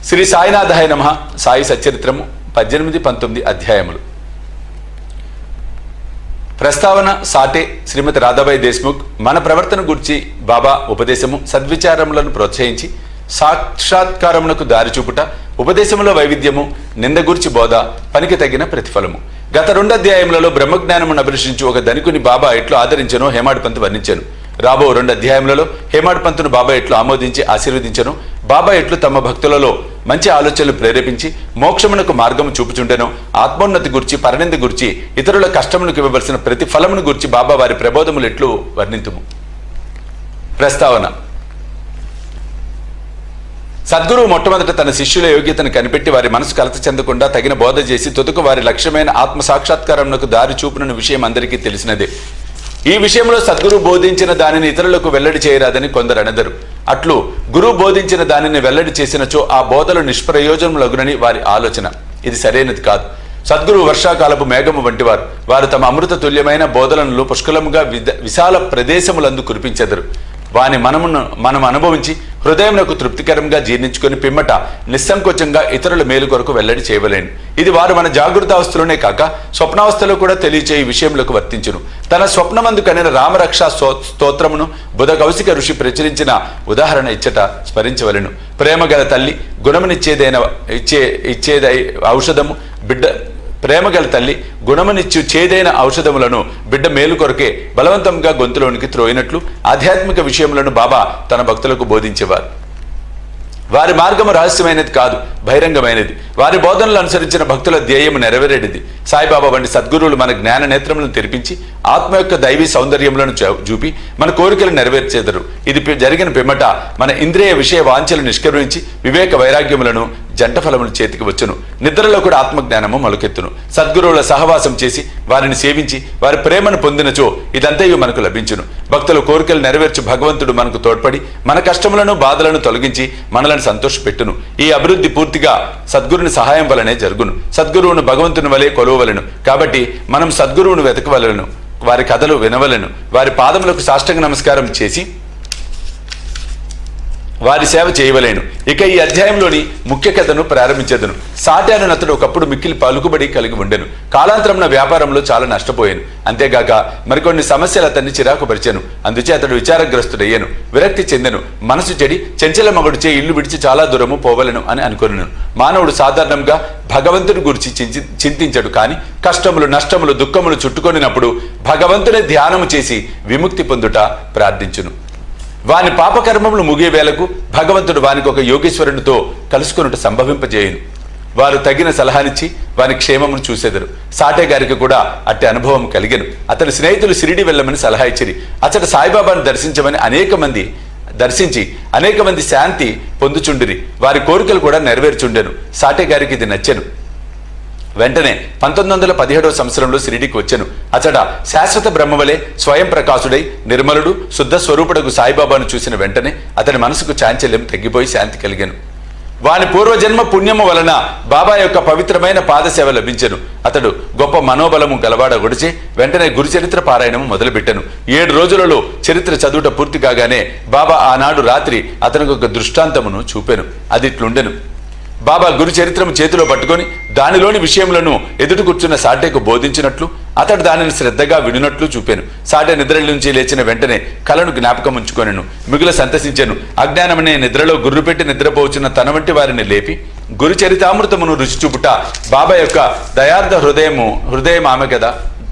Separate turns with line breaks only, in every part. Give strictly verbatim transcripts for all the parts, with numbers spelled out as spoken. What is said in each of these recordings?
శ్రీ సాయినాథాయ నమః. సాయి సచ్చరిత్రము పద్దెనిమిది పంతొమ్మిది అధ్యాయములు. ప్రస్తావన సాటే శ్రీమతి రాధాబాయి దేశ్ముఖ్ మన ప్రవర్తన గురించి బాబా ఉపదేశము సద్విచారములను ప్రోత్సహించి సాక్షాత్కారమునకు దారి చూపుట, ఉపదేశములో వైవిధ్యము, నింద గురించి బోధ, పనికి తగిన ప్రతిఫలము. గత రెండు అధ్యాయములలో బ్రహ్మజ్ఞానమును అభిలషించి ఒక ధనికుని బాబా ఎట్లు ఆదరించనో హేమాడ్ పంత్ వర్ణించాను. రాబో రెండు అధ్యాయములలో హేమాడ్ పంతును బాబా ఎట్లు ఆమోదించి ఆశీర్వదించను, బాబా ఎట్లు తమ భక్తులలో మంచి ఆలోచనలు ప్రేరేపించి మోక్షమునకు మార్గము చూపుచుండెను, ఆత్మోన్నతి గురించి, పరనింద గురించి, ఇతరుల కష్టమునకు ఇవ్వవలసిన ప్రతి ఫలమును గురించి బాబా వారి ప్రబోధములు ఎట్లు వర్ణింతుము. ప్రస్తావన. సద్గురువు మొట్టమొదట తన శిష్యుల యోగ్యతను కనిపెట్టి వారి మనసు కలత చెందకుండా తగిన బోధ చేసి తుదకు వారి లక్ష్యమైన ఆత్మ సాక్షాత్కారమునకు దారి చూపునన్న విషయం అందరికీ తెలిసినదే. ఈ విషయంలో సద్గురువు బోధించిన దానిని ఇతరులకు వెల్లడి చేయరాదని కొందరు అనెదరు. అట్లు గురువు బోధించిన దానిని వెల్లడి చేసినచో ఆ బోధలు నిష్ప్రయోజనములగునని వారి ఆలోచన. ఇది సరైనది కాదు. సద్గురువు వర్షాకాలపు మేఘము వంటివారు. వారు తమ అమృత తుల్యమైన బోధలను పుష్కలముగా విశాల ప్రదేశములందు కురిపించెదరు. వాని మనమును మనం అనుభవించి హృదయమునకు తృప్తికరంగా జీర్ణించుకొని పిమ్మట నిస్సంకోచంగా ఇతరుల మేలు కొరకు వెల్లడి చేయవలేను. ఇది వారు మన జాగృతావస్థలోనే కాక స్వప్నావస్థలో కూడా తెలియచే ఈ విషయంలోకి వర్తించును. తన స్వప్నమందు కనిన రామరక్షా స్తోత్రమును బుధ కౌశిక ఋషి ప్రచురించిన ఉదాహరణ ఇచ్చట స్మరించవలెను. ప్రేమ గల తల్లి గుణమునిచ్చేదైన ఇచ్చే ఇచ్చేదై ఔషధము బిడ్డ ప్రేమగల తల్లి గుణమునిచ్చు చేదైన ఔషధములను బిడ్డ మేలు కొరకే బలవంతంగా గొంతులోనికి త్రోయినట్లు ఆధ్యాత్మిక విషయములను బాబా తన భక్తులకు బోధించేవారు. వారి మార్గము రహస్యమైనది కాదు, బహిరంగమైనది. వారి బోధనలు అనుసరించిన భక్తుల ధ్యేయము నెరవేరేది. సాయిబాబా వంటి సద్గురువులు మన జ్ఞాన నేత్రములను తెరిపించి ఆత్మ యొక్క దైవీ సౌందర్యములను చూపి మన కోరికలు నెరవేర్చేదరు. ఇది జరిగిన పిమ్మట మన ఇంద్రియ విషయ వాంఛలు నిష్క్రమించి వివేక వైరాగ్యములను జంట ఫలములు చేతికి వచ్చును. నిద్రలో కూడా ఆత్మజ్ఞానము మొలకెత్తును. సద్గురువుల సహవాసం చేసి వారిని సేవించి వారి ప్రేమను పొందినచో ఇదంతయు మనకు లభించును. భక్తుల కోరికలు నెరవేర్చు భగవంతుడు మనకు తోడ్పడి మన కష్టములను బాధలను తొలగించి మనలను సంతోషపెట్టును. ఈ అభివృద్ధి పూర్తిగా సద్గురుని సహాయం వలనే జరుగును. సద్గురువును భగవంతుని వలె కొలువవలెను. కాబట్టి మనం సద్గురువును వెతకవలెను, వారి కథలు వినవలెను, వారి పాదములకు సాష్టాంగ నమస్కారం చేసి వారి సేవ చేయవలేను. ఇక ఈ అధ్యాయంలోని ముఖ్య కథను ప్రారంభించేదను. సాటి అను అతడు ఒకప్పుడు మిక్కిలి పలుకుబడి కలిగి ఉండెను. కాలాంతరమున వ్యాపారంలో చాలా నష్టపోయాను. అంతేగాక మరికొన్ని సమస్యలు అతన్ని చిరాకు పరిచాను. అందుచే అతడు విచారగ్రస్తుడయ్యాను, విరక్తి చెందెను. మనసు చెడి చెంచల మగుడిచే ఇల్లు విడిచి చాలా దూరము పోవలను అని అనుకున్నాను. మానవుడు సాధారణంగా భగవంతుని గురించి చింతించడు. కానీ కష్టములు, నష్టములు, దుఃఖములు చుట్టుకొనినప్పుడు భగవంతుని ధ్యానము చేసి విముక్తి పొందుట ప్రార్థించును. వాని పాపకర్మములు ముగే వేళకు భగవంతుడు వానికి ఒక యోగేశ్వరునితో కలుసుకొనుట సంభవింపజేయును. వారు తగిన సలహానిచ్చి వాని క్షేమమును చూసేదరు. సాటే గారికి కూడా అట్టి అనుభవం కలిగెను. అతని స్నేహితులు షిరిడి వెళ్ళమని సలహా ఇచ్చిరి. అతడు సాయిబాబాను దర్శించమని అనేక మంది దర్శించి అనేక మంది శాంతి పొందుచుండిరి. వారి కోరికలు కూడా నెరవేర్చుండెను. సాటే గారికి ఇది నచ్చెను. వెంటనే పంతొమ్మిది వందల పదిహేడవ సంవత్సరంలో షిరిడికి వచ్చెను. అతడ శాశ్వత బ్రహ్మవలే స్వయం ప్రకాశుడై నిర్మలుడు శుద్ధ స్వరూపుడకు సాయిబాబాను చూసిన వెంటనే అతని మనసుకు చాంచల్యం తగ్గిపోయి శాంతి కలిగెను. వాని పూర్వజన్మ పుణ్యము వలన బాబా యొక్క పవిత్రమైన పాదసేవ లభించెను. అతడు గొప్ప మనోబలము గలవాడగొడిచే వెంటనే గురు చరిత్ర పారాయణము మొదలుపెట్టెను. ఏడు రోజులలో చరిత్ర చదువుట పూర్తి కాగానే బాబా ఆనాడు రాత్రి అతనికి ఒక దృష్టాంతమును చూపెను. అది ఇట్లుండెను. బాబా గురు చరిత్రము చేతిలో పట్టుకొని దానిలోని విషయములను ఎదుటి కూర్చున్న సాటేకు బోధించినట్లు అతడు దానిని శ్రద్ధగా వినున్నట్లు చూపాను. సాటే నిద్ర నుంచి లేచిన వెంటనే కలను జ్ఞాపకం ఉంచుకొనెను. మిగుల సంతసించెను. అజ్ఞానమనే నిద్రలో గుర్రు పెట్టి నిద్రపోవచ్చున్న తన వంటి వారిని లేపి గురు చరితామృతమును రుచి చూపుట బాబా యొక్క దయార్థ హృదయము హృదయం ఆమె కదా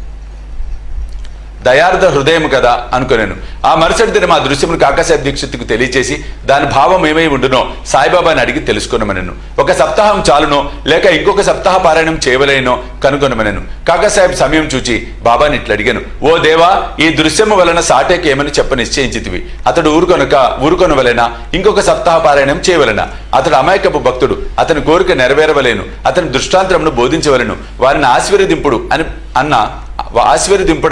దయార్థ హృదయం కదా అనుకునేను. ఆ మరుసటి దినం ఆ దృశ్యమును కాకాసాహెబ్ దీక్షిత్కు తెలియచేసి దాని భావం ఏమై ఉండునో సాయిబాబాని అడిగి తెలుసుకునమనెను. ఒక సప్తాహం చాలునో లేక ఇంకొక సప్తాహ పారాయణం చేయవలేనో కనుగొనమనెను. కాకాసాహెబ్ సమయం చూచి బాబాని ఇట్లా అడిగాను. ఓ దేవా, ఈ దృశ్యము వలన సాటేకి ఏమని చెప్ప నిశ్చయించితివి. అతడు ఊరుకొనక ఊరుకొనవలెనా, ఇంకొక సప్తాహ పారాయణం చేయవలెనా? అతడు అమాయకపు భక్తుడు, అతని కోరిక నెరవేరవలేను, అతని దృష్టాంతరమును బోధించవలను, వారిని ఆశీర్వదింపుడు అని అన్న ఆశీర్వదింపుడన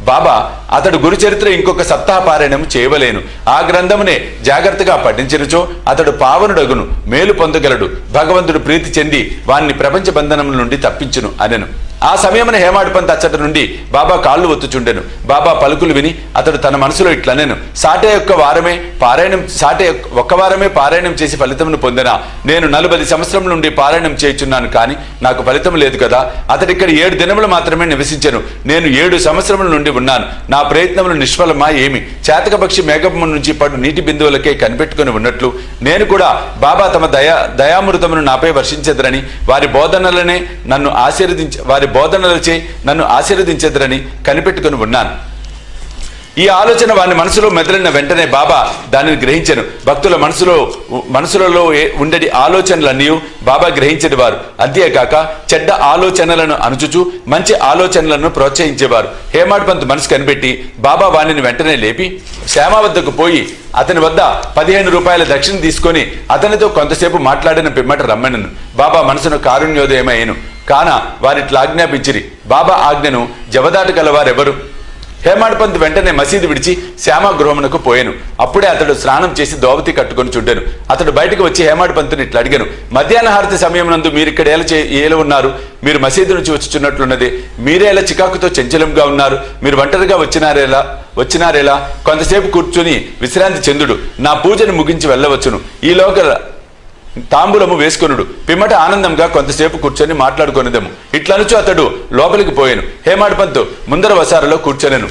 బాబా అతడు గురు చరిత్ర ఇంకొక సప్తాహ పారాయణము చేయవలేను. ఆ గ్రంథమునే జాగ్రత్తగా పఠించినచో అతడు పావనుడగును, మేలు పొందగలడు, భగవంతుడు ప్రీతి చెంది వాణ్ణి ప్రపంచ బంధనముల నుండి తప్పించును అనెను. ఆ సమయమున హేమాడ్ పంత్ అచ్చటి నుండి బాబా కాళ్ళు ఒత్తుచుండెను. బాబా పలుకులు విని అతడు తన మనసులో ఇట్లనెను, సాటే యొక్క వారమే పారాయణం సాటే ఒక్క వారమే పారాయణం చేసి ఫలితమును పొందినా నేను నలభై సంవత్సరం నుండి పారాయణం చేయుచున్నాను, కానీ నాకు ఫలితం లేదు కదా. అతడు ఇక్కడ ఏడు దినములు మాత్రమే నివసించెను, నేను ఏడు సంవత్సరముల నుండి ఉన్నాను. నా ప్రయత్నములు నిష్ఫలమా ఏమి? చేతకపక్షి మేఘము నుంచి పడు నీటి బిందువులకే కనిపెట్టుకుని ఉన్నట్లు నేను కూడా బాబా తమ దయా దయామృతమును నాపై వర్షించెదరని, వారి బోధనలనే నన్ను ఆశీర్వదించ వారి బోధనలచే నన్ను ఆశీర్వదించెదరని కనిపెట్టుకుని ఉన్నాను. ఈ ఆలోచన వాని మనసులో మెదలిన వెంటనే బాబా దానిని గ్రహించెను. భక్తుల మనసులో మనసులలో ఉండేటి ఆలోచనలన్నీ బాబా గ్రహించేవారు. అంతేకాక చెడ్డ ఆలోచనలను అనుచుచు మంచి ఆలోచనలను ప్రోత్సహించేవారు. హేమాడ్ పంత్ మనసు కనిపెట్టి బాబా వాణిని వెంటనే లేపి శ్యామ వద్దకు పోయి అతని వద్ద పదిహేను రూపాయల దక్షిణ తీసుకొని అతనితో కొంతసేపు మాట్లాడిన పిమ్మట రమ్మనను. బాబా మనసును కారుణ్యోదయమయ్యను. కాన వారిట్లా ఆజ్ఞాపించిరి. బాబా ఆజ్ఞను జవదాటగలవారెవరు? హేమాడ్ పంత్ వెంటనే మసీదు విడిచి శ్యామ గృహమునకు పోయాను. అప్పుడే అతడు స్నానం చేసి దోవతి కట్టుకొని చుండెను. అతడు బయటకు వచ్చి హేమాడ్ పంతుని ఇట్లా అడిగాను, మధ్యాహ్న హారతి సమయం నందు మీరు ఇక్కడ ఎలా చే ఏలా ఉన్నారు? మీరు మసీదు నుంచి వచ్చుచున్నట్లున్నది. మీరే ఎలా చికాకుతో చంచలంగా ఉన్నారు? మీరు ఒంటరిగా వచ్చినారేలా వచ్చినారేలా కొంతసేపు కూర్చుని విశ్రాంతి చెందుడు, నా పూజను ముగించి వెళ్ళవచ్చును. ఈ లోక తాంబూలము వేసుకొనుడు, పిమ్మట ఆనందంగా కొంతసేపు కూర్చొని మాట్లాడుకొనిదము. ఇట్లనుచు అతడు లోపలికి పోయాను. హేమాడ్ పంత్ ముందర వసారలో కూర్చొనెను.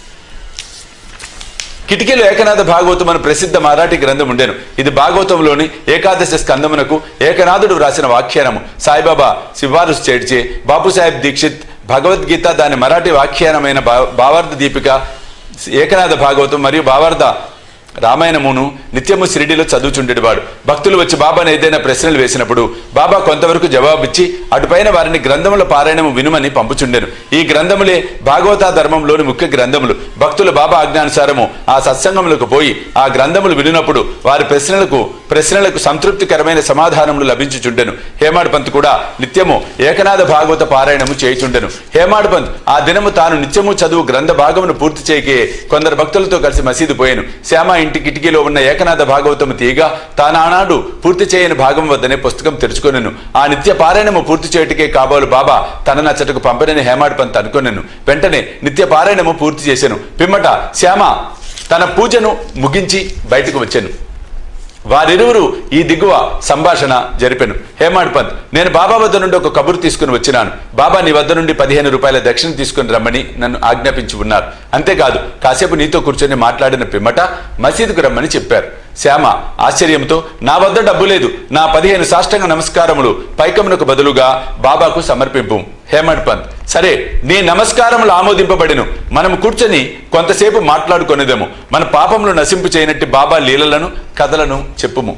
కిటికీలో ఏకనాథ భాగవతం అని ప్రసిద్ధ మరాఠీ గ్రంథం ఉండెను. ఇది భాగవతంలోని ఏకాదశ స్కందమునకు ఏకనాథుడు వ్రాసిన వ్యాఖ్యానము. సాయిబాబా సిఫారసు చేడ్చే బాపుసాహెబ్ దీక్షిత్ భగవద్గీత దాని మరాఠీ వ్యాఖ్యానమైన భావార్థ దీపిక, ఏకనాథ భాగవతం మరియు భావార్థ రామాయణమును నిత్యము షిరిడీలో చదువుచుండేవాడు. భక్తులు వచ్చి బాబాను ఏదైనా ప్రశ్నలు వేసినప్పుడు బాబా కొంతవరకు జవాబిచ్చి అటుపైన వారిని గ్రంథముల పారాయణము వినుమని పంపుచుండెను. ఈ గ్రంథములే భాగవత ధర్మంలోని ముఖ్య గ్రంథములు. భక్తులు బాబా ఆజ్ఞానుసారము ఆ సత్సంగములకు పోయి ఆ గ్రంథములు వినినప్పుడు వారి ప్రశ్నలకు ప్రశ్నలకు సంతృప్తికరమైన సమాధానములు లభించుచుండెను. హేమాడ్ పంత్ కూడా నిత్యము ఏకనాథ భాగవత పారాయణము చేయుచుండెను. హేమాడ్ పంత్ ఆ దినము తాను నిత్యము చదువు గ్రంథ భాగమును పూర్తి చేయకే కొందరు భక్తులతో కలిసి మసీదు పోయాను. శ్యామ ఇంటి కిటికీలో ఉన్న ఏకనాథ భాగవతము తీయగా తానానాడు పూర్తి చేయని భాగం వద్దనే పుస్తకం తెరుచుకొనెను. ఆ నిత్య పారాయణము పూర్తి చేయటకే కాబోలు బాబా తన నచ్చటకు పంపనని హేమాడ్ పంత్ అనుకొనెను. వెంటనే నిత్య పారాయణము పూర్తి చేసెను. పిమ్మట శ్యామ తన పూజను ముగించి బయటకు వచ్చెను. వారిరువురు ఈ దిగువ సంభాషణ జరిపెను. హేమాడ్ పంత్, నేను బాబా వద్ద నుండి ఒక కబురు తీసుకుని వచ్చినాను. బాబా నీ వద్ద నుండి పదిహేను రూపాయల దక్షిణ తీసుకుని రమ్మని నన్ను ఆజ్ఞాపించి ఉన్నారు. అంతేకాదు కాసేపు నీతో కూర్చొని మాట్లాడిన పిమ్మట మసీదుకు రమ్మని చెప్పారు. శ్యామ ఆశ్చర్యంతో, నా వద్ద డబ్బు లేదు, నా పదిహేను సాష్టాంగ నమస్కారములు పైకమునకు బదులుగా బాబాకు సమర్పింపు. హేమాడ్ పంత్, సరే నీ నమస్కారములు ఆమోదింపబడిను. మనం కూర్చొని కొంతసేపు మాట్లాడుకొనిదేము. మన పాపములు నశింపు చేయనట్టి బాబా లీలలను కథలను చెప్పుము.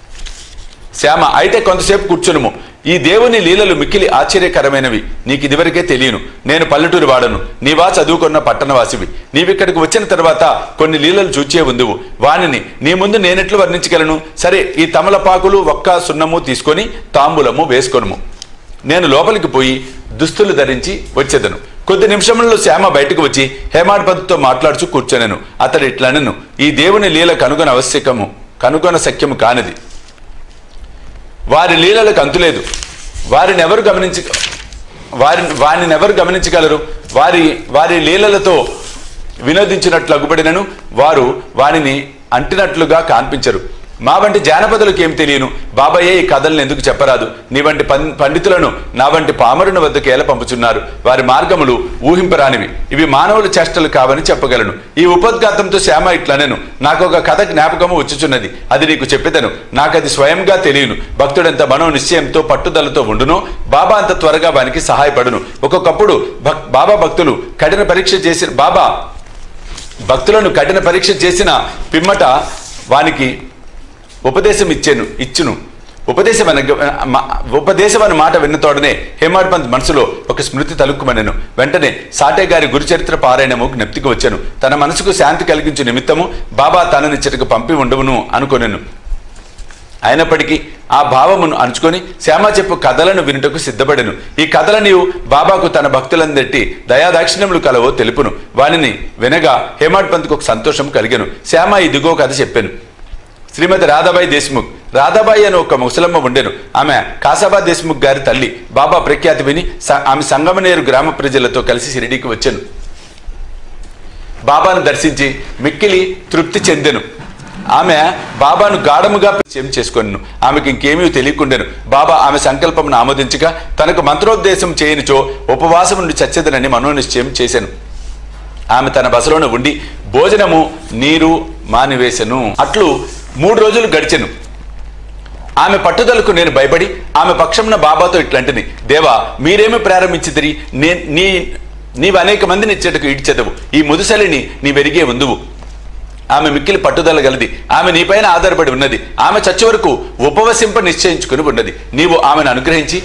శ్యామ, అయితే కొంతసేపు కూర్చొనుము. ఈ దేవుని లీలలు మిక్కిలి ఆశ్చర్యకరమైనవి. నీకు ఇదివరకే తెలియను. నేను పల్లెటూరు వాడను, నీవా చదువుకున్న పట్టణవాసివి. నీవిక్కడికి వచ్చిన తర్వాత కొన్ని లీలలు చూచే ఉందువు. వాణిని నీ ముందు నేనెట్లు వర్ణించగలను? సరే, ఈ తమలపాకులు ఒక్క సున్నము తీసుకొని తాంబూలము వేసుకొనుము. నేను లోపలికి పోయి దుస్తులు ధరించి వచ్చేదను. కొద్ది నిమిషంలో శ్యామ బయటకు వచ్చి హేమాడ్ పంత్తో మాట్లాడుచు కూర్చొనెను. అతడు ఇట్లనెను, ఈ దేవుని లీల కనుగొన ఆవశ్యకము కనుగొన శక్యము కానిది. వారి లీలలకు అంతులేదు. వారిని ఎవరు గమనించ వారి వారిని ఎవరు గమనించగలరు? వారి వారి లీలలతో వినోదించినట్లు అగుపడినను వారు వారిని అంటినట్లుగా కనిపించరు. మా వంటి జానపదులకు ఏం తెలియను. బాబాయే ఈ కథలను ఎందుకు చెప్పరాదు? నీ వంటి పండితులను నా వంటి పామరుని వద్దకు ఏల పంపుచున్నారు. వారి మార్గములు ఊహింపరానివి. ఇవి మానవుల చేష్టలు కావని చెప్పగలను. ఈ ఉపోద్ఘాతంతో శ్యామ ఇట్లనెను, నాకు ఒక కథ జ్ఞాపకము వచ్చుచున్నది. అది నీకు చెప్పెదను. నాకది స్వయంగా తెలియను. భక్తుడంత మనో నిశ్చయంతో పట్టుదలతో ఉండునో బాబా అంత త్వరగా వానికి సహాయపడును. ఒక్కొక్కప్పుడు భక్ బాబా భక్తులు కఠిన పరీక్ష చేసిన బాబా భక్తులను కఠిన పరీక్ష చేసిన పిమ్మట వానికి ఉపదేశం ఇచ్చాను ఇచ్చును ఉపదేశం అన ఉపదేశం అన్న మాట విన్నతోడనే హేమాడ్ పంత్ మనసులో ఒక స్మృతి తలుక్కుమనెను. వెంటనే సాటే గారి గురుచరిత్ర పారాయణము జ్ఞప్తికి వచ్చాను. తన మనసుకు శాంతి కలిగించు నిమిత్తము బాబా తననిచ్చటకు పంపి ఉండవును అనుకొనెను. అయినప్పటికీ ఆ భావమును అంచుకొని శ్యామ చెప్పు కథలను వినుటకు సిద్ధపడెను. ఈ కథల నీవు బాబాకు తన భక్తులందట్టి దయాదాక్షిణ్యములు కలవో తెలుపును. వానిని వినగా హేమాడ్ పంత్కు ఒక సంతోషం కలిగెను. శ్యామ ఇదిగో కథ చెప్పాను. శ్రీమతి రాధాబాయి దేశ్ముఖ్. రాధాబాయి అని ఒక ముసలమ్మ ఉండెను. ఆమె కాసాబా దేశ్ముఖ్ గారి తల్లి. బాబా ప్రఖ్యాతి విని ఆమె సంగమనేరు గ్రామ ప్రజలతో కలిసి షిరిడీకి వచ్చాను. బాబాను దర్శించి మిక్కిలి తృప్తి చెందెను. ఆమె బాబాను గాఢముగా పరిచయం చేసుకొనెను. ఆమెకి ఇంకేమీ తెలియకుండాను. బాబా ఆమె సంకల్పమును ఆమోదించగా తనకు మంత్రోపదేశం చేయనిచో ఉపవాసం నుండి చచ్చెదనని మనోనిశ్చయం చేశాను. ఆమె తన బసలోనే ఉండి భోజనము నీరు మానివేశను. అట్లు మూడు రోజులు గడిచెను. ఆమె పట్టుదలకు నేను భయపడి ఆమె పక్షమున బాబాతో ఇట్లాంటిని, దేవా మీరేమి ప్రారంభించితిరి, నే నీ నీవు అనేక మందిని ఇచ్చేటకు ఇడ్చెదవు, ఈ ముదుసలిని నీ వెరిగే ఉందువు. ఆమె మిక్కిలి పట్టుదల గలది. ఆమె నీపైన ఆధారపడి ఉన్నది. ఆమె చచ్చి వరకు ఉపవసింప నిశ్చయించుకుని ఉన్నది. నీవు ఆమెను అనుగ్రహించి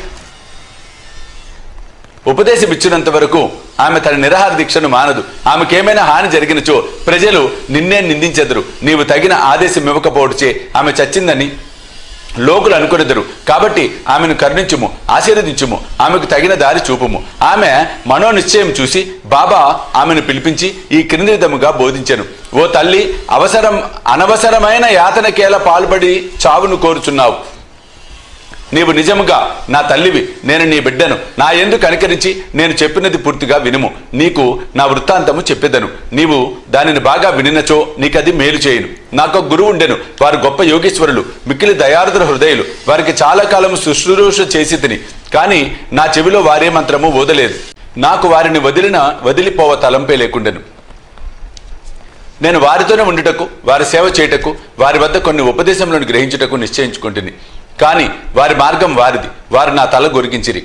ఉపదేశమిచ్చినంత వరకు ఆమె తన నిరాహార దీక్షను మానదు. ఆమెకేమైనా హాని జరిగినచో ప్రజలు నిన్నే నిందించెదరు. నీవు తగిన ఆదేశం ఇవ్వకపోవచ్చే ఆమె చచ్చిందని లోకులు అనుకునేదరు. కాబట్టి ఆమెను కరుణించుము, ఆశీర్వదించుము, ఆమెకు తగిన దారి చూపుము. ఆమె మనోనిశ్చయం చూసి బాబా ఆమెను పిలిపించి ఈ క్రింది విధముగా బోధించెను. ఓ తల్లి, అవసరం అనవసరమైన యాతనకేల పాల్పడి చావును కోరుచున్నావు. నీవు నిజముగా నా తల్లివి, నేను నీ బిడ్డను. నా యందు కనికరించి నేను చెప్పినది పూర్తిగా వినుము. నీకు నా వృత్తాంతము చెప్పేదను. నీవు దానిని బాగా వినినచో నీకది మేలు చేయును. నాకు ఒక గురువు ఉండెను. వారు గొప్ప యోగేశ్వరులు, మిక్కిలి దయార్ద్ర హృదయులు. వారికి చాలా కాలము శుశ్రూష చేసి తిని, కానీ నా చెవిలో వారే మంత్రము ఓదలేదు. నాకు వారిని వదిలిన వదిలిపోవ తలంపే లేకుండెను. నేను వారితోనే ఉండుటకు, వారి సేవ చేయుటకు, వారి వద్ద కొన్ని ఉపదేశములను గ్రహించుటకు నిశ్చయించుకుంటుని. కానీ వారి మార్గం వారిది. వారు నా తల గొరిగించిరి.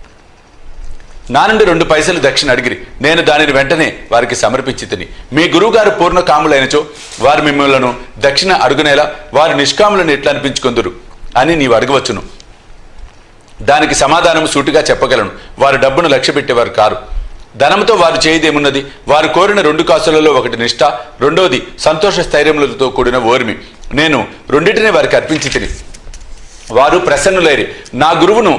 నా నుండి రెండు పైసలు దక్షిణ అడిగిరి. నేను దానిని వెంటనే వారికి సమర్పించి తిని, మీ గురువుగారు పూర్ణ కాములైనచో వారు మిమ్మల్ని దక్షిణ అడుగునేలా వారు నిష్కాములను ఎట్లా అనిపించుకుందరు అని నీవు అడగవచ్చును. దానికి సమాధానం సూటిగా చెప్పగలను. వారు డబ్బును లక్ష్య పెట్టేవారు కారు. ధనంతో వారు చేయదేమున్నది? వారు కోరిన రెండు కాసులలో ఒకటి నిష్ఠ, రెండోది సంతోష స్థైర్యములతో కూడిన ఓర్మి. నేను రెండింటినీ వారికి అర్పించి తిని వారు ప్రసన్నులైరి. నా గురువును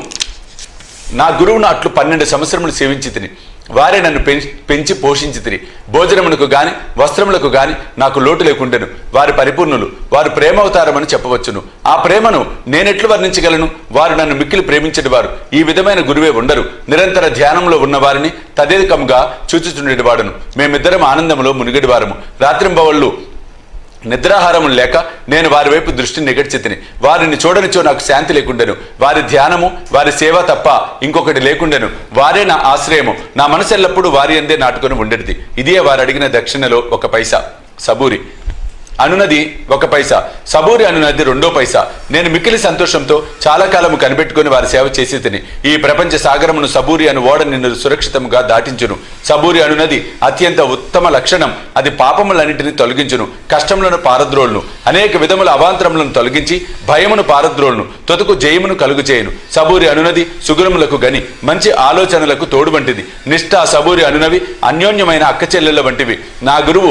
నా గురువును అట్లు పన్నెండు సంవత్సరములు సేవించి తిని వారే నన్ను పెంచి పోషించి తిని భోజనములకు గాని వస్త్రములకు గాని నాకు లోటు లేకుండెను. వారి పరిపూర్ణులు, వారు ప్రేమావతారమని చెప్పవచ్చును. ఆ ప్రేమను నేనెట్లు వర్ణించగలను? వారు నన్ను మిక్కిలి ప్రేమించడి వారు. ఈ విధమైన గురువే ఉండరు. నిరంతర ధ్యానంలో ఉన్న వారిని తదేకముగా చూచుచుండేటి వాడును. మేమిద్దరం ఆనందంలో మునిగడి వారము. రాత్రింబవళ్ళు నిద్రాహారము లేక నేను వారి వైపు దృష్టిని నిగడ్చితిని. వారిని చూడనిచో నాకు శాంతి లేకుండెను. వారి ధ్యానము, వారి సేవ తప్ప ఇంకొకటి లేకుండెను. వారే నా ఆశ్రయము. నా మనసు ఎల్లప్పుడూ వారి అందే నాటుకొని ఉండేది. ఇదే వారు అడిగిన దక్షిణలో ఒక పైసా. సబూరి అనునది ఒక పైసా, సబూరి అనునది రెండో పైసా. నేను మిక్కిలి సంతోషంతో చాలా కాలము కనిపెట్టుకుని వారి సేవ చేసి తిని ఈ ప్రపంచ సాగరమును సబూరి అను ఓడ నిన్ను సురక్షితముగా దాటించును. సబూరి అనునది అత్యంత ఉత్తమ లక్షణం. అది పాపములన్నింటినీ తొలగించును, కష్టములను పారద్రోలును, అనేక విధముల అవాంతరములను తొలగించి భయమును పారద్రోలును, తొతుకు జయమును కలుగు చేయును. సబూరి అనునది సుగుణములకు గని మంచి ఆలోచనలకు తోడు వంటిది. నిష్ఠ, సబూరి అనునవి అన్యోన్యమైన అక్క చెల్లెళ్ళ వంటివి. నా గురువు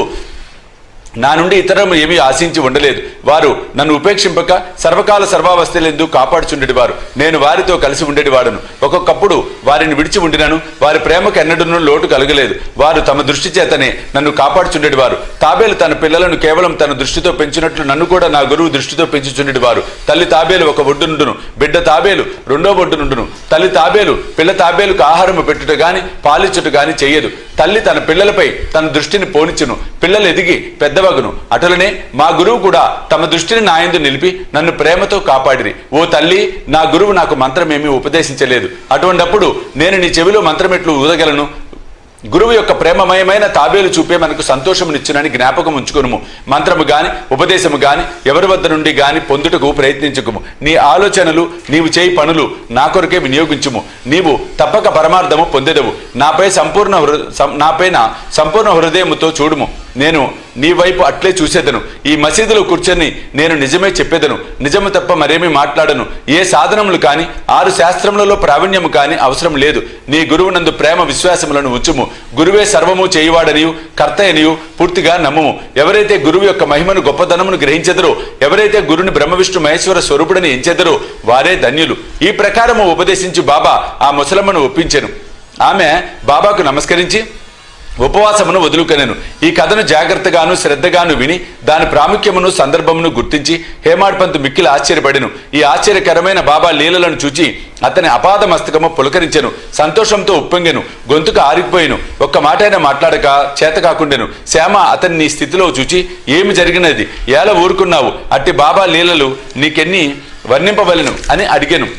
నా నుండి ఇతరము ఏమీ ఆశించి ఉండలేదు. వారు నన్ను ఉపేక్షింపక సర్వకాల సర్వావస్థలందు కాపాడుచుండేవారు. నేను వారితో కలిసి ఉండేవాడును. ఒక్కొక్కప్పుడు వారిని విడిచి ఉండినను వారి ప్రేమకు ఎన్నడూనూ లోటు కలగలేదు. వారు తమ దృష్టి చేతనే నన్ను కాపాడుచుండేవారు. తాబేలు తన పిల్లలను కేవలం తన దృష్టితో పెంచినట్లు నన్ను కూడా నా గురువు దృష్టితో పెంచుచుండేవారు. తల్లి తాబేలు ఒక ఒడ్డు నుండును, బిడ్డ తాబేలు రెండో ఒడ్డు నుండును. తల్లి తాబేలు పిల్ల తాబేలుకు ఆహారము పెట్టుట గాని పాలిచ్చుట గాని చెయ్యదు. తల్లి తన పిల్లలపై తన దృష్టిని పోనిచ్చును. పిల్లలు ఎదిగి పెద్దవగును. అటులనే మా గురువు కూడా తమ దృష్టిని నాయందు నిలిపి నన్ను ప్రేమతో కాపాడిరి. ఓ తల్లి, నా గురువు నాకు మంత్రమేమీ ఉపదేశించలేదు. అటువంటప్పుడు నేను నీ చెవిలో మంత్రమెట్లు ఊదగలను? గురువు యొక్క ప్రేమమయమైన తాబేలు చూపే మనకు సంతోషమునిచ్చునని జ్ఞాపకం ఉంచుకొనుము. మంత్రము గాని ఉపదేశము గాని ఎవరి వద్ద నుండి గాని పొందుటకు ప్రయత్నించుకుము. నీ ఆలోచనలు, నీవు చేయి పనులు నా కొరకే వినియోగించుము. నీవు తప్పక పరమార్థము పొందెదవు. నాపై సంపూర్ణ నాపైన సంపూర్ణ హృదయముతో చూడుము. నేను నీ వైపు అట్లే చూసేదను. ఈ మసీదులో కూర్చొని నేను నిజమే చెప్పేదను, నిజము తప్ప మరేమీ మాట్లాడను. ఏ సాధనములు కాని ఆరు శాస్త్రములలో ప్రావీణ్యము కాని అవసరం లేదు. నీ గురువు నందు ప్రేమ విశ్వాసములను ఉంచుము. గురువే సర్వము చేయువాడనియు కర్తయనియు పూర్తిగా నమ్ముము. ఎవరైతే గురువు యొక్క మహిమను గొప్పదనమును గ్రహించెదరో, ఎవరైతే గురుని బ్రహ్మ విష్ణు మహేశ్వర స్వరూపుడని ఎంచెదరో వారే ధన్యులు. ఈ ప్రకారము ఉపదేశించి బాబా ఆ ముసలమ్మను ఒప్పించెను. ఆమె బాబాకు నమస్కరించి ఉపవాసమును వదులుకొనెను. ఈ కథను జాగ్రత్తగాను శ్రద్ధగాను విని దాని ప్రాముఖ్యమును సందర్భమును గుర్తించి హేమాడ్పంతు మిక్కిలి ఆశ్చర్యపడెను. ఈ ఆశ్చర్యకరమైన బాబా లీలలను చూచి అతని అపాద మస్తకము పులకరించెను. సంతోషంతో ఉప్పొంగెను. గొంతుకు ఆరిపోయెను. ఒక్క మాటైనా మాట్లాడక చేత కాకుండెను. శ్యామ అతన్ని నీ స్థితిలో చూచి ఏమి జరిగినది, ఎలా ఊరుకున్నావు, అట్టి బాబా లీలలు నీకెన్ని వర్ణింపవలెను అని అడిగెను.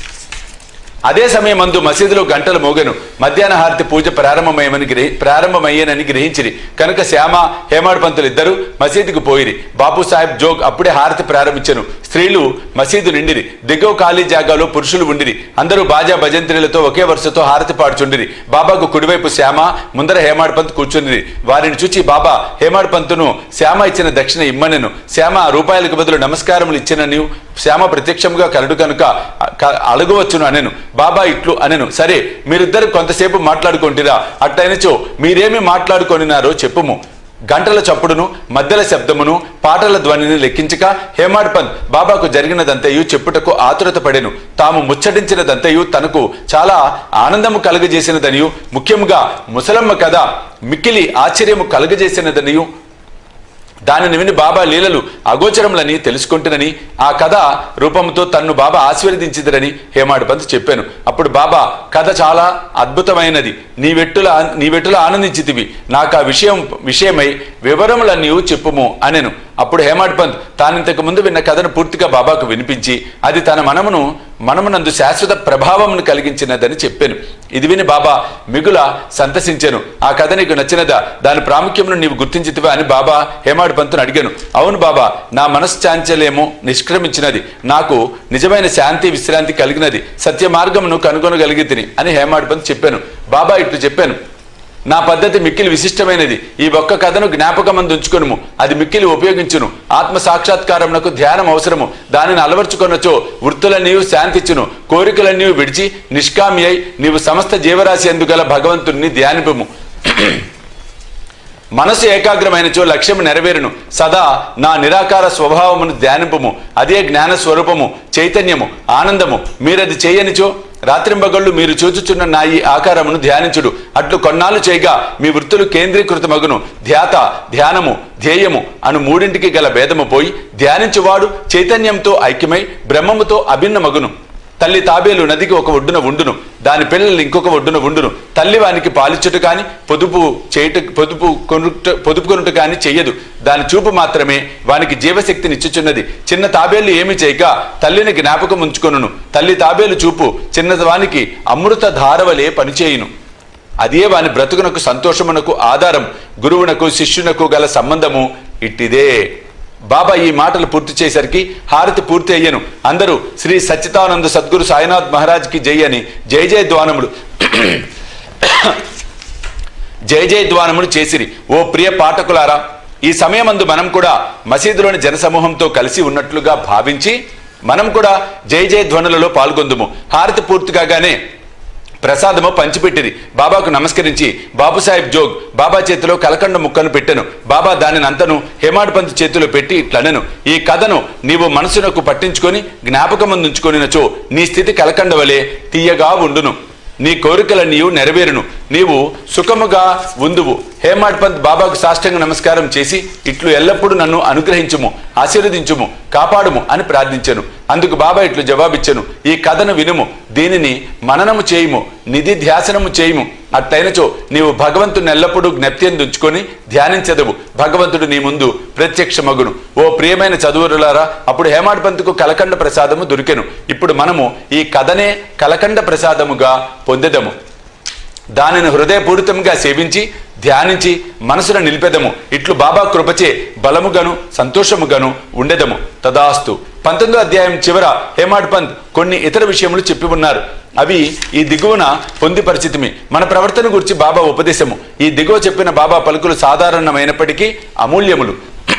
అదే సమయమందు మసీదులో గంటలు మోగెను. మధ్యాహ్న హారతి పూజ ప్రారంభమయ్యమని గ్రహి ప్రారంభమయ్యేనని గ్రహించిరి కనుక శ్యామ హేమాడ్ పంతులు ఇద్దరు మసీదుకు పోయిరి. బాపు సాహెబ్ జోగ్ అప్పుడే హారతి ప్రారంభించెను. స్త్రీలు మసీదు నిండిరి. దిగువ ఖాళీ జాగాలో పురుషులు ఉండిరి. అందరూ బాజా భజంత్రీలతో ఒకే వరుసతో హారతి పాడుచుండిరి. బాబాకు కుడివైపు శ్యామ, ముందర హేమాడ్ పంత్ కూర్చుండిరి. వారిని చూచి బాబా హేమాడ్ పంతును శ్యామ ఇచ్చిన దక్షిణ ఇమ్మనెను. శ్యామ రూపాయలకు బదులు నమస్కారములు ఇచ్చినని శ్యామ ప్రత్యక్షముగా కలడు కనుక అడుగవచ్చును అనెను. బాబా ఇట్లు అనెను, సరే మీరిద్దరు కొంతసేపు మాట్లాడుకుంటురా, అట్టయినచో మీరేమి మాట్లాడుకొనినారో చెప్పుము. గంటల చప్పుడును మధ్యల శబ్దమును పాటల ధ్వనిని లెక్కించక హేమాడ్ పంత్ బాబాకు జరిగినదంతయు చెప్పుటకు ఆతురత పడెను. తాము ముచ్చటించినదంతయు తనకు చాలా ఆనందము కలుగజేసినదనియు, ముఖ్యముగా ముసలమ్మ కథ మిక్కిలి ఆశ్చర్యము కలుగజేసినదనియు, దానిని విని బాబా లీలలు అగోచరములని తెలుసుకుంటునని, ఆ కథ రూపంతో తన్ను బాబా ఆశీర్వదించిదరని హేమాడ్ పంత్ చెప్పాను. అప్పుడు బాబా కథ చాలా అద్భుతమైనది, నీ వెట్టుల నీ వెట్టుల ఆనందించితివి, నాకు ఆ విషయం విషయమై వివరములన్నీ చెప్పుము అనెను. అప్పుడు హేమాడ్ పంత్ తానింతకు ముందు విన్న కథను పూర్తిగా బాబాకు వినిపించి అది తన మనమును మనమునందు శాశ్వత ప్రభావమును కలిగించినదని చెప్పాను. ఇది విని బాబా మిగుల సంతసించెను. ఆ కథ నీకు నచ్చినదా, దాని ప్రాముఖ్యమును నీవు గుర్తించితివా అని బాబా హేమాడ్ పంతును అడిగాను. అవును బాబా, నా మనశ్చాంచల్యము నిష్క్రమించినది, నాకు నిజమైన శాంతి విశ్రాంతి కలిగినది, సత్య మార్గమును కనుగొనగలిగితిని అని హేమాడ్ పంత్ చెప్పాను. బాబా ఇట్లు చెప్పాను, నా పద్ధతి మిక్కిలి విశిష్టమైనది. ఈ ఒక్క కథను జ్ఞాపకమందు ఉంచుకొనుము, అది మిక్కిలి ఉపయోగించును. ఆత్మ సాక్షాత్కారమునకు ధ్యానం అవసరము. దానిని అలవర్చుకొనచో వృత్తులన్నీ శాంతించును. కోరికలన్నీ విడిచి నిష్కామి అయి నీవు సమస్త జీవరాశి ఎందుగల భగవంతుని ధ్యానింపుము. మనసు ఏకాగ్రమైనచో లక్ష్యము నెరవేరును. సదా నా నిరాకార స్వభావమును ధ్యానింపుము. అదే జ్ఞాన స్వరూపము, చైతన్యము, ఆనందము. మీరది చేయనిచో రాత్రింబగళ్ళు మీరు చూచుచున్న నా ఈ ఆకారమును ధ్యానించుడు. అట్లు కొన్నాళ్ళు చేయగా మీ వృత్తులు కేంద్రీకృతమగును. ధ్యాత, ధ్యానము, ధ్యేయము అను మూడింటికి గల భేదము పోయి ధ్యానించువాడు చైతన్యంతో ఐక్యమై బ్రహ్మముతో అభిన్నమగును. తల్లి తాబేలు నదికి ఒక ఒడ్డున ఉండును, దాని పిల్లలు ఇంకొక ఒడ్డున ఉండును. తల్లి వానికి పాలిచ్చుట కాని పొదుపు చేయుట పొదుపు కొనుట పొదుపు కొనుట కాని చెయ్యదు. దాని చూపు మాత్రమే వానికి జీవశక్తిని ఇచ్చుచున్నది. చిన్న తాబేలు ఏమి చేయక తల్లిని జ్ఞాపకం ఉంచుకొనును. తల్లి తాబేలు చూపు చిన్నవానికి అమృత ధారవలే పనిచేయును. అదే వాని బ్రతుకునకు సంతోషమునకు ఆధారం. గురువునకు శిష్యునకు గల సంబంధము ఇట్టిదే. బాబా ఈ మాటలు పూర్తి చేసరికి హారతి పూర్తి అయ్యను. అందరూ శ్రీ సచ్చిదానంద సద్గురు సాయినాథ్ మహారాజ్కి జై అని జై జయ ద్వానములు జయ జయ ద్వానములు చేసిరి. ఓ ప్రియ పాఠకులారా, ఈ సమయమందు మనం కూడా మసీదులోని జనసమూహంతో కలిసి ఉన్నట్లుగా భావించి మనం కూడా జయ జయ ధ్వనులలో పాల్గొందుము. హారతి పూర్తి కాగానే ప్రసాదము పంచిపెట్టిరి. బాబాకు నమస్కరించి బాబు సాహెబ్ జోగ్ బాబా చేతిలో కలకండ ముక్కను పెట్టెను. బాబా దానిని అంతను హేమాడ్ పంత్ చేతిలో పెట్టి ఇట్లనెను, ఈ కథను నీవు మనసునకు పట్టించుకొని జ్ఞాపకమందుంచుకొనినచో నీ స్థితి కలకండ వలె తీయగా ఉండును. నీ కోరికలన్నీ నెరవేరును. నీవు సుఖముగా ఉందువు. హేమాడ్ పంత్ బాబాకు సాష్టాంగ నమస్కారం చేసి ఇట్లు ఎల్లప్పుడూ నన్ను అనుగ్రహించుము, ఆశీర్వదించుము, కాపాడుము అని ప్రార్థించెను. అందుకు బాబా ఇట్లు జవాబిచ్చెను, ఈ కథను వినుము, దీనిని మననము చేయుము, నిధి ధ్యాసనము చేయుము. అట్లయినచో నీవు భగవంతుని ఎల్లప్పుడూ జ్ఞప్తియందుంచుకొని ధ్యానించదవు. భగవంతుడు నీ ముందు ప్రత్యక్షమగును. ఓ ప్రియమైన చదువురులారా, అప్పుడు హేమాడ్ పంత్కు కలకండ ప్రసాదము దొరికెను. ఇప్పుడు మనము ఈ కథనే కలకండ ప్రసాదముగా పొందెదము. దానిని హృదయపూరితంగా సేవించి ధ్యానించి మనసును నిలిపెదము. ఇట్లు బాబా కృపచే బలముగాను సంతోషముగాను ఉండెదము. తదాస్తు. పంతొమ్మిదో అధ్యాయం చివర హేమాడ్ పంత్ కొన్ని ఇతర విషయములు చెప్పి ఉన్నారు. అవి ఈ దిగువన పొంది పరిచితిమి. మన ప్రవర్తన గురించి బాబా ఉపదేశము. ఈ దిగువ చెప్పిన బాబా పలుకులు సాధారణమైనప్పటికీ అమూల్యములు.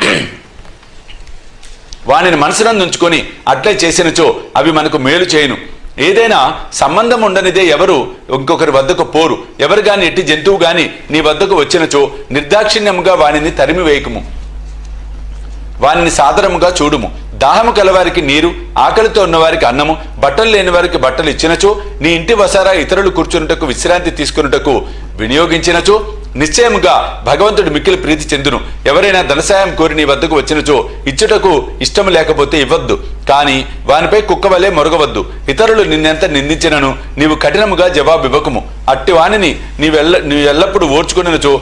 వానిని మనసునందు ఉంచుకొని అట్లే చేసినచో అవి మనకు మేలు చేయను. ఏదైనా సంబంధం ఉండనిదే ఎవరు ఇంకొకరి వద్దకు పోరు. ఎవరు గాని ఎట్టి జంతువు గాని నీ వద్దకు వచ్చినచో నిర్దాక్షిణ్యముగా వానిని తరిమి వేయకుము, వానిని సాదరముగా చూడుము. దాహము కలవారికి నీరు, ఆకలితో ఉన్నవారికి అన్నము, బట్టలు లేని వారికి బట్టలు ఇచ్చినచో, నీ ఇంటి వసారా ఇతరులు కూర్చున్నటకు విశ్రాంతి తీసుకున్నటకు వినియోగించినచో నిశ్చయముగా భగవంతుడు మిక్కిలి ప్రీతి చెందును. ఎవరైనా ధనసాయం కోరి నీ వద్దకు వచ్చినచో ఇచ్చుటకు ఇష్టము లేకపోతే ఇవ్వద్దు, కానీ వానిపై కుక్క వలె మొరగవద్దు. ఇతరులు నిన్నెంత నిందించినను నీవు కఠినముగా జవాబు ఇవ్వకుము. అట్టి వానిని నీవెల్ల నీవు ఎల్లప్పుడూ ఓర్చుకున్నచో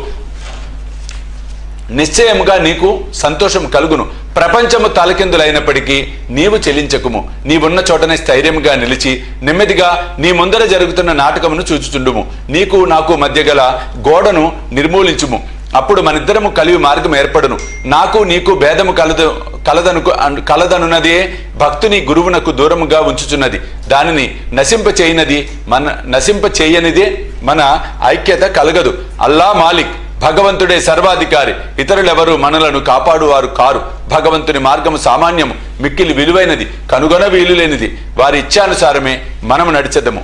నిశ్చయముగా నీకు సంతోషం కలుగును. ప్రపంచము తలకిందులైనప్పటికీ నీవు చెలించకుము. నీవున్న చోటనే స్థైర్యముగా నిలిచి నెమ్మదిగా నీ ముందర జరుగుతున్న నాటకమును చూచుచుండుము. నీకు నాకు మధ్య గల గోడను నిర్మూలించుము. అప్పుడు మనిద్దరము కలివి మార్గం ఏర్పడును. నాకు నీకు భేదము కలదు కలదను కలదనున్నదే భక్తుని గురువునకు దూరముగా ఉంచుచున్నది. దానిని నశింప చేయనది మన నశింప చేయనిదే మన ఐక్యత కలగదు. అల్లా మాలిక్, భగవంతుడే సర్వాధికారి. ఇతరులెవరు మనలను కాపాడువారు కారు. భగవంతుని మార్గము సామాన్యము, మిక్కిలి విలువైనది, కనుగొన వీలు లేనిది. వారి ఇచ్ఛానుసారమే మనము నడిచెదము.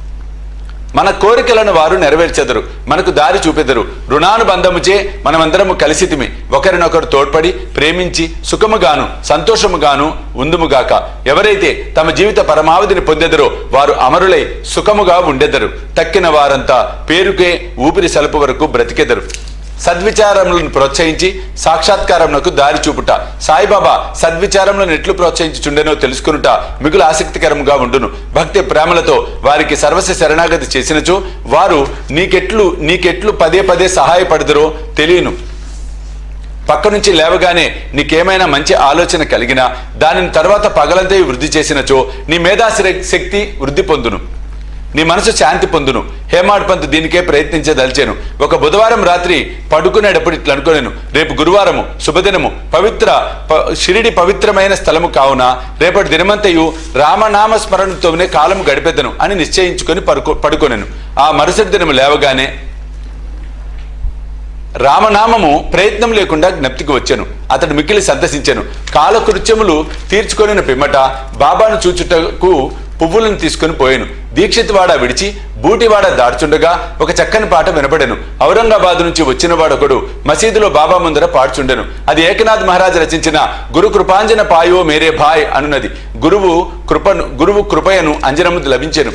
మన కోరికలను వారు నెరవేర్చెదరు, మనకు దారి చూపెదరు. రుణానుబంధముచే మనమందరము కలిసితిమి. ఒకరినొకరు తోడ్పడి ప్రేమించి సుఖముగాను సంతోషముగాను ఉందుముగాక. ఎవరైతే తమ జీవిత పరమావధిని పొందెదరో వారు అమరులై సుఖముగా ఉండెదరు. తక్కిన వారంతా పేరుకే ఊపిరి సలుపు వరకు బ్రతికెదరు. సద్విచారములను ప్రోత్సహించి సాక్షాత్కారమునకు దారి చూపుట. సాయిబాబా సద్విచారములను ఎట్లు ప్రోత్సహించుచుండెనో తెలుసుకునుట మిగులు ఆసక్తికరముగా ఉండును. భక్తి ప్రేమలతో వారికి సర్వస్వ శరణాగతి చేసినచో వారు నీకెట్లు నీకెట్లు పదే పదే సహాయపడదురో తెలియను. పక్క నుంచి లేవగానే నీకేమైనా మంచి ఆలోచన కలిగినా దానిని తర్వాత పగలంతా వృద్ధి చేసినచో నీ మేధా శక్తి వృద్ధి పొందును, నీ మనసు శాంతి పొందును. హేమాడ్ పంత్ దీనికే ప్రయత్నించదలిచాను. ఒక బుధవారం రాత్రి పడుకునేటప్పుడు ఇట్లా అనుకోలేను, రేపు గురువారము శుభదినము, పవిత్ర షిరిడి పవిత్రమైన స్థలము కావున రేపటి దినమంతయు రామనామ స్మరణతోనే కాలము గడిపెద్దను అని నిశ్చయించుకొని పడుకో పడుకొనెను. ఆ మరుసటి దినము లేవగానే రామనామము ప్రయత్నం లేకుండా జ్ఞప్తికి వచ్చాను. అతడు మిక్కిలి సంతసించాను. కాలకృత్యములు తీర్చుకొనిన పిమ్మట బాబాను చూచుటకు పువ్వులను తీసుకుని పోయాను. దీక్షిత్వాడ విడిచి బూటివాడ దాడుచుండగా ఒక చక్కని పాట వినపడెను. ఔరంగాబాద్ నుంచి వచ్చిన వాడొకడు మసీదులో బాబా ముందర పాడుచుండెను. అది ఏకనాథ్ మహారాజ్ రచించిన గురు కృపాంజన పాయో మేరే భాయ్ అనున్నది. గురువు కృపను గురువు కృపయను అంజనము లభించెను.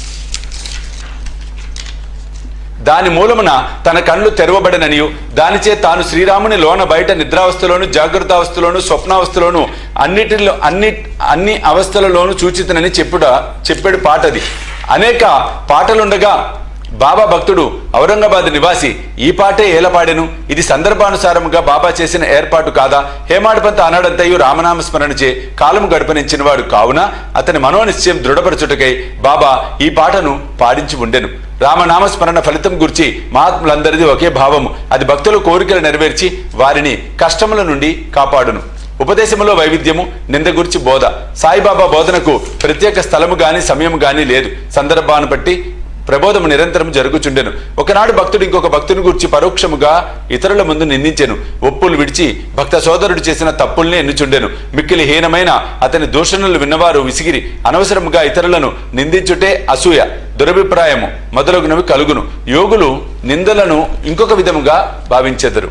దాని మూలమున తన కళ్ళు తెరవబడననియు దానిచే తాను శ్రీరాముని లోన బయట నిద్రావస్థలోను జాగృతావస్థలోను స్వప్నావస్థలోను అన్నిటిలో అన్ని అన్ని అవస్థలలోనూ చూచితనని చెప్పుడ చెప్పాడు పాటది. అనేక పాటలుండగా బాబా భక్తుడు ఔరంగాబాద్ నివాసి ఈ పాటే ఏల పాడెను. ఇది సందర్భానుసారముగా బాబా చేసిన ఏర్పాటు కాదా? హేమాడ్ పంత్ అనాడంతయు రామనామ స్మరణచే కాలము గడపనించిన వాడు కావున అతని మనోనిశ్చయం దృఢపరచుటకై బాబా ఈ పాటను పాడించి ఉండెను. రామనామస్మరణ ఫలితం గురించి మహాత్ములందరిది ఒకే భావము. అది భక్తుల కోరికలు నెరవేర్చి వారిని కష్టముల నుండి కాపాడును. ఉపదేశములో వైవిధ్యము, నింద గురించి బోధ. సాయిబాబా బోధనకు ప్రత్యేక స్థలము గాని సమయము గాని లేదు. సందర్భాన్ని బట్టి ప్రబోధము నిరంతరం జరుగుచుండెను. ఒకనాడు భక్తుడు ఇంకొక భక్తుని గురించి పరోక్షముగా ఇతరుల ముందు నిందించెను. ఒప్పులు విడిచి భక్త సోదరుడు చేసిన తప్పుల్ని ఎన్నుచుండెను. మిక్కిలి హీనమైన అతని దూషణలు విన్నవారు విసిగిరి అనవసరముగా ఇతరులను నిందించుటే అసూయ, దురభిప్రాయము మొదలగునవి కలుగును. యోగులు నిందలను ఇంకొక విధముగా భావించెదరు.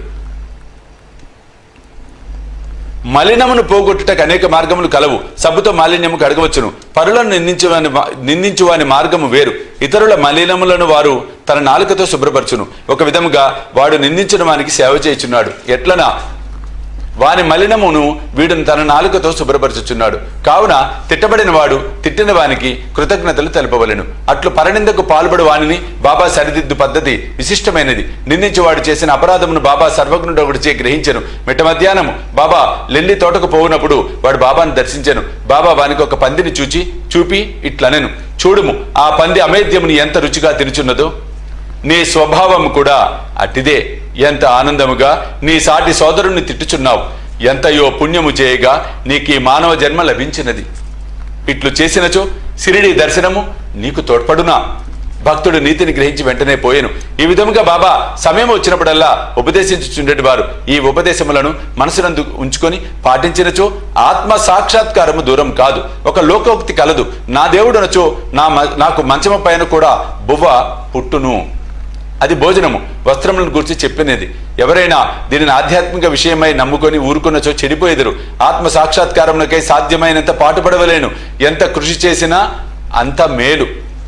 మలినమును పోగొట్టుటకు అనేక మార్గములు కలవు. సబ్బుతో మాలిన్యము కడగవచ్చును. పరులను నిందించువాని నిందించువాని మార్గము వేరు. ఇతరుల మలినములను వారు తన నాలుకతో శుభ్రపరచును. ఒక విధముగా వాడు నిందించిన వానికి సేవ చేయుచున్నాడు. ఎట్లనా వాని మలినమును వీడును తన నాలుకతో శుభ్రపరచుచున్నాడు. కావున తిట్టబడిన వాడు తిట్టిన వానికి కృతజ్ఞతలు తెలపవలెను. అట్లు పరనిందకు పాల్పడు వానిని బాబా సరిదిద్దు పద్ధతి విశిష్టమైనది. నిందించేవాడు చేసిన అపరాధమును బాబా సర్వజ్ఞుడు ఒకటిచే గ్రహించెను. మిట్ట మధ్యాహ్నము బాబా లెల్లి తోటకు పోవునప్పుడు వాడు బాబాను దర్శించెను. బాబా వానికి ఒక పందిని చూచి చూపి ఇట్లనెను, చూడుము ఆ పంది అమేద్యముని ఎంత రుచిగా తినుచున్నదో, నీ స్వభావం కూడా అట్టిదే. ఎంత ఆనందముగా నీ సాటి సోదరుణ్ణి తిట్టుచున్నావు. ఎంతయో పుణ్యము చేయగా నీకీ మానవ జన్మ లభించినది. ఇట్లు చేసినచో షిరిడి దర్శనము నీకు తోడ్పడునా? భక్తుడు నీతిని గ్రహించి వెంటనే పోయెను. ఈ విధముగా బాబా సమయం వచ్చినప్పుడల్లా ఉపదేశించుచుండేటి వారు. ఈ ఉపదేశములను మనసునందు ఉంచుకొని పాటించినచో ఆత్మ సాక్షాత్కారము దూరం కాదు. ఒక లోకోక్తి కలదు, నా దేవుడునచో నా నాకు మంచమ పైన కూడా బువ్వ పుట్టును. అది భోజనము, వస్త్రములను గురించి చెప్పినది. ఎవరైనా దీనిని ఆధ్యాత్మిక విషయమై నమ్ముకొని ఊరుకున్నచో చెడిపోయేదురు. ఆత్మ సాక్షాత్కారమునకై సాధ్యమైనంత పాటుపడవలేను. ఎంత కృషి చేసినా అంత మేలు.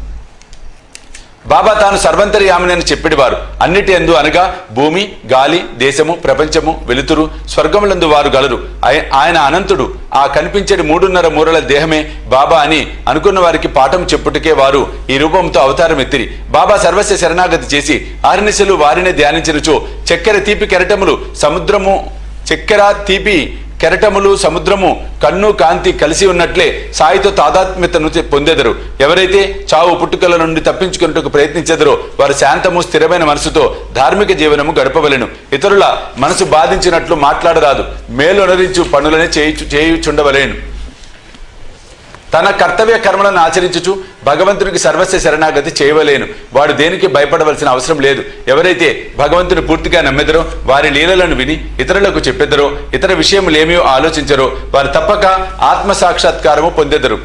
బాబా తాను సర్వంతర్యామిని అని చెప్పేవారు. అన్నిటి యందు అనగా భూమి, గాలి, దేశము, ప్రపంచము, వెలుతురు, స్వర్గములందు వారు గలరు. ఆయన అనంతుడు. ఆ కనిపించేది మూడున్నర మూరల దేహమే బాబా అని అనుకున్న వారికి పాఠం చెప్పుటకే వారు ఈ రూపంతో అవతారం ఎత్తిరి. బాబా సర్వస్వ శరణాగతి చేసి ఆర్నిశలు వారినే ధ్యానించినచో చక్కెర తీపి కెరటములు సముద్రము చక్కెర తీపి కెరటములు సముద్రము కన్ను కాంతి కలిసి ఉన్నట్లే సాయితో తాదాత్మ్యతను పొందెదరు. ఎవరైతే చావు పుట్టుకల నుండి తప్పించుకున్నట్టుకు ప్రయత్నించెదరో వారు శాంతము స్థిరమైన మనసుతో ధార్మిక జీవనము గడపవలెను. ఇతరుల మనసు బాధించినట్లు మాట్లాడరాదు. మేలునరించు పనులనే చేయుచు చేయుచుండవలేను. తన కర్తవ్య కర్మలను ఆచరించుచు భగవంతునికి సర్వస్వ శరణాగతి చేయవలేను. వాడు దేనికి భయపడవలసిన అవసరం లేదు. ఎవరైతే భగవంతుని పూర్తిగా నమ్మెదరో, వారి లీలలను విని ఇతరులకు చెప్పెదరో, ఇతర విషయములేమీ ఆలోచించరో వారు తప్పక ఆత్మ సాక్షాత్కారము పొందెదరు.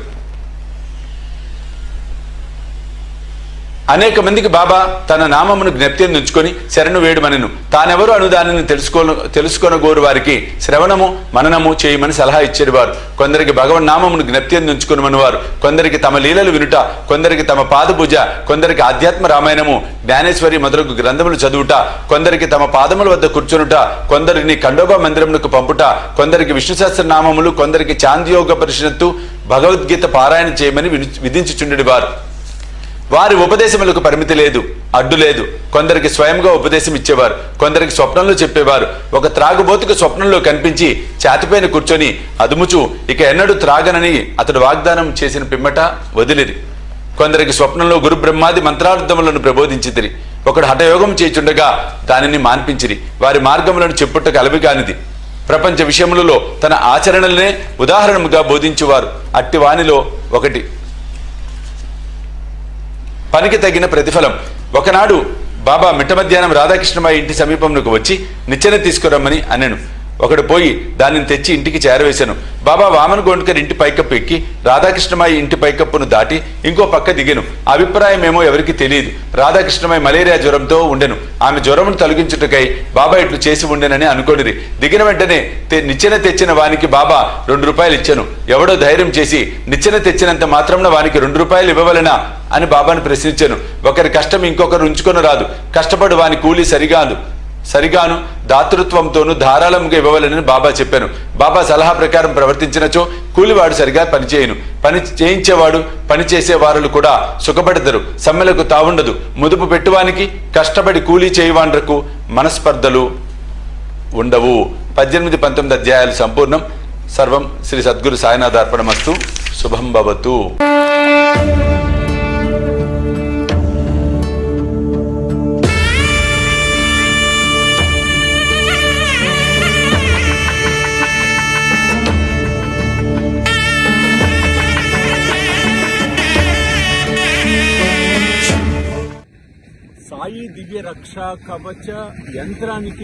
అనేక మందికి బాబా తన నామమును జ్ఞప్తి ఉంచుకొని శరణు వేడుమనెను. తానెవరు అను దానిని తెలుసుకో తెలుసుకొనగోరు వారికి శ్రవణము మననము చేయమని సలహా ఇచ్చేవారు. కొందరికి భగవన్ నామమును జ్ఞప్తి ఉంచుకునమనివారు, కొందరికి తమ లీలలు వినుట, కొందరికి తమ పాదపూజ, కొందరికి ఆధ్యాత్మ రామాయణము, జ్ఞానేశ్వరి మొదలగు గ్రంథములు చదువుట, కొందరికి తమ పాదముల వద్ద కూర్చునుట, కొందరిని ఖండోబా మందిరమునకు పంపుట, కొందరికి విష్ణు సహస్ర నామములు, కొందరికి చాంద్యోగ పరిషత్తు, భగవద్గీత పారాయణ చేయమని విధించుచుండెడివారు. వారి ఉపదేశములకు పరిమితి లేదు, అడ్డు లేదు. కొందరికి స్వయంగా ఉపదేశం ఇచ్చేవారు, కొందరికి స్వప్నంలో చెప్పేవారు. ఒక త్రాగుబోతుకు స్వప్నంలో కనిపించి ఛాతిపైన కూర్చొని అదుముచు ఇక ఎన్నడూ త్రాగనని అతడు వాగ్దానం చేసిన పిమ్మట వదిలిరి. కొందరికి స్వప్నంలో గురు బ్రహ్మాది మంత్రార్థములను ప్రబోధించితిరి. ఒకడు హఠయోగం చేయుచుండగా దానిని మాన్పించిరి. వారి మార్గములను చెప్పుటకు అలవిగానిది. ప్రపంచ విషయములలో తన ఆచరణలనే ఉదాహరణముగా బోధించువారు. అట్టి వానిలో ఒకటి పనికి తగిన ప్రతిఫలం. ఒకనాడు బాబా మిట్ట మధ్యాహ్నం రాధాకృష్ణమాయి ఇంటి సమీపంలోకి వచ్చి నిచ్చెన తీసుకురమ్మని అనెను. ఒకడు పోయి దానిని తెచ్చి ఇంటికి చేరవేశాను. బాబా వామన్ గోండ్కర్ ఇంటి పైకప్పు ఎక్కి రాధాకృష్ణమాయి ఇంటి పైకప్పును దాటి ఇంకో పక్క దిగెను. అభిప్రాయం ఏమో ఎవరికి తెలియదు. రాధాకృష్ణమాయి మలేరియా జ్వరంతో ఉండెను. ఆమె జ్వరమును తొలగించుటకై బాబా ఇట్లు చేసి ఉండెనని అనుకోనిరి. దిగిన వెంటనే నిచ్చెన తెచ్చిన వానికి బాబా రెండు రూపాయలు ఇచ్చాను. ఎవడో ధైర్యం చేసి నిచ్చెన తెచ్చినంత మాత్రం వానికి రెండు రూపాయలు ఇవ్వవలెనా అని బాబాను ప్రశ్నించాను. ఒకరి కష్టం ఇంకొకరు ఉంచుకొని రాదు. కష్టపడు వాని కూలి సరిగాదు సరిగాను దాతృత్వంతోనూ ధారాళంగా ఇవ్వవలెనని బాబా చెప్పాను. బాబా సలహా ప్రకారం ప్రవర్తించినచో కూలివాడు సరిగా పనిచేయను. పని చేయించేవాడు పని చేసే వారులు కూడా సుఖపడతారు. సమ్మెలకు తావుండదు. ముదుపు పెట్టువానికి కష్టపడి కూలీ చేయవాండ్రకు మనస్పర్ధలు ఉండవు. పద్దెనిమిది పంతొమ్మిది అధ్యాయాలు సంపూర్ణం. సర్వం శ్రీ సద్గురు సాయినాథార్పణమస్తు. శుభం భవతు.
సాయి దివ్య రక్షా కవచ యంత్రానికి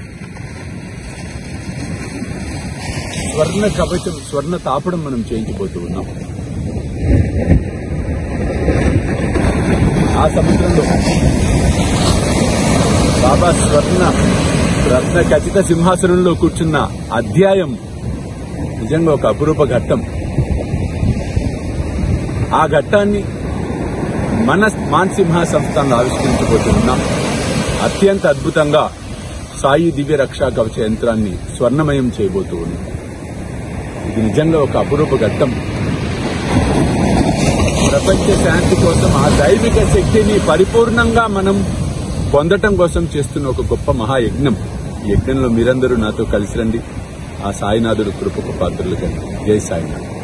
స్వర్ణ కవచం, స్వర్ణ తాపడం మనం చేయించబోతూ ఉన్నాం. ఆ సముద్రంలో బాబా స్వర్ణ రత్న ఖచ్చిత సింహాసనంలో కూర్చున్న అధ్యాయం నిజంగా ఒక అపురూప ఘట్టం. ఆ ఘట్టాన్ని మన మాన్సింహ సంస్థను ఆవిష్కరించబోతున్నాం. అత్యంత అద్భుతంగా సాయి దివ్య రక్షా కవచ యంత్రాన్ని స్వర్ణమయం చేయబోతూ ఉన్నాం. ఇది నిజంగా ఒక అపురూప ఘట్టం. ప్రపంచ శాంతి కోసం ఆ దైవిక శక్తిని పరిపూర్ణంగా మనం పొందటం కోసం చేస్తున్న ఒక గొప్ప మహాయజ్ఞం. ఈ యజ్ఞంలో మీరందరూ నాతో కలిసి రండి. ఆ సాయినాథుడు కృపకు పాత్రలు కండి. జై సాయినాథ్.